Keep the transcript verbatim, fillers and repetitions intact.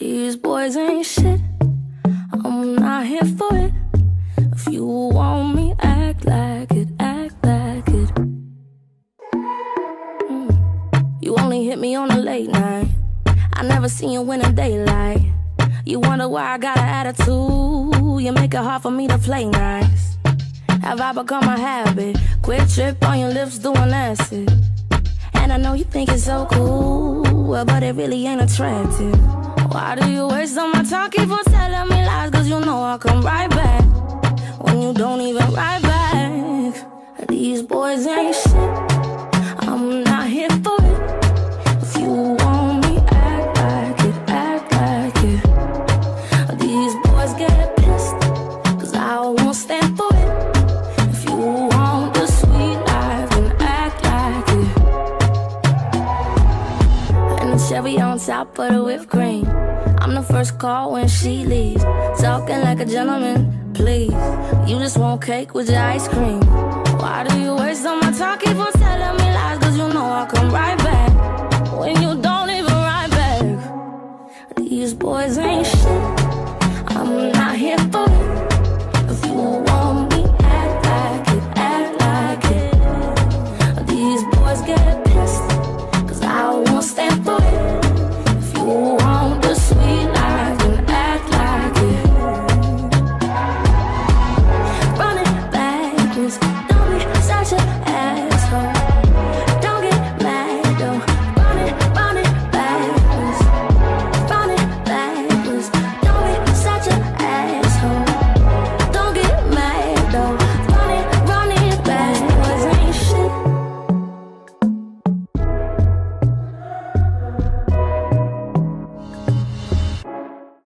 These boys ain't shit, I'm not here for it. If you want me, act like it, act like it. mm. You only hit me on a late night, I never seen you in the daylight. You wonder why I got an attitude, you make it hard for me to play nice. Have I become a habit? Quick trip on your lips doing acid. And I know you think it's so cool, but it really ain't attractive. Why do you waste all my time, keep on telling me lies? Cause you know I'll come right back when you don't even write back. These boys ain't shit, I'm not here for it. If you want me, act like it, act like it. These boys get pissed, cause I won't stand for it. If you want the sweet life, then act like it. And the Chevy on top of the whipped cream, I'm the first call when she leaves. Talking like a gentleman, please. You just want cake with your ice cream. Why do you waste all my time, keep on